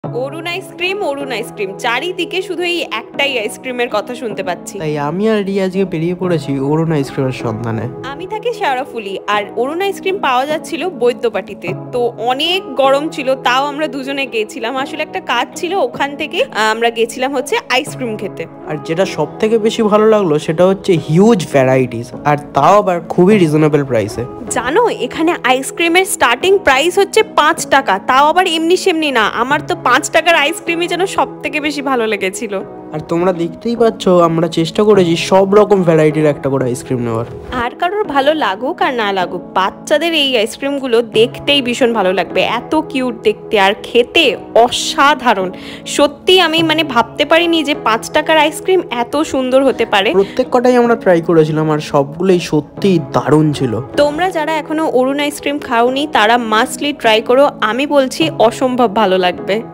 অরুণ ice cream চারিদিকে শুধু এই একটাই আইসক্রিমের কথা শুনতে পাচ্ছি। তাই আমি আর রিয়া আজকে বেরিয়ে পড়েছি অরুণ আইসক্রিমের সন্ধানে। আমি থাকি শেওড়াফুলি, আর অরুণ আইসক্রিম পাওয়া যাচ্ছিল বৈদ্যবাটিতে। তো অনেক গরম ছিল, তাও আমরা দুজনে গেছিলাম। আসলে একটা কাজ ছিল, ওখান থেকে আমরা গেছিলাম হচ্ছে আইসক্রিম খেতে। আর যেটা সব থেকে বেশি ভালো লাগলো সেটা হচ্ছে হিউজ ভ্যারাইটিস, আর তাও আবার খুবই রিজনেবল প্রাইসে। জানো, এখানে আইসক্রিমের স্টার্টিং প্রাইস হচ্ছে 5 টাকা, তাও আবার এমনি সেমনি না। আমার তো 5 টাকার আইসক্রিমই যেন সব থেকে বেশি ভালো লেগেছিল। আর তোমরা দেখতেই পাচ্ছ আমরা চেষ্টা করেছি সব রকম ভ্যারাইটির একটা করে আইসক্রিম নেওয়ার। আর কারোর ভালো লাগুক আর না লাগুক, বাচ্চাদের এই আইসক্রিমগুলো দেখতেই ভীষণ ভালো লাগবে। এত কিউট দেখতে আর খেতে অসাধারণ। সত্যি আমি ভাবতে পারিনি যে 5 টাকার আইসক্রিম এত সুন্দর হতে পারে। প্রত্যেক কটাই আমরা ট্রাই করেছিলাম আর সবগুলোই সত্যিই দারুণ ছিল। তোমরা যারা এখনো অরুণ আইসক্রিম খাওনি তারা মাস্টলি ট্রাই করো, আমি বলছি অসম্ভব ভালো লাগবে।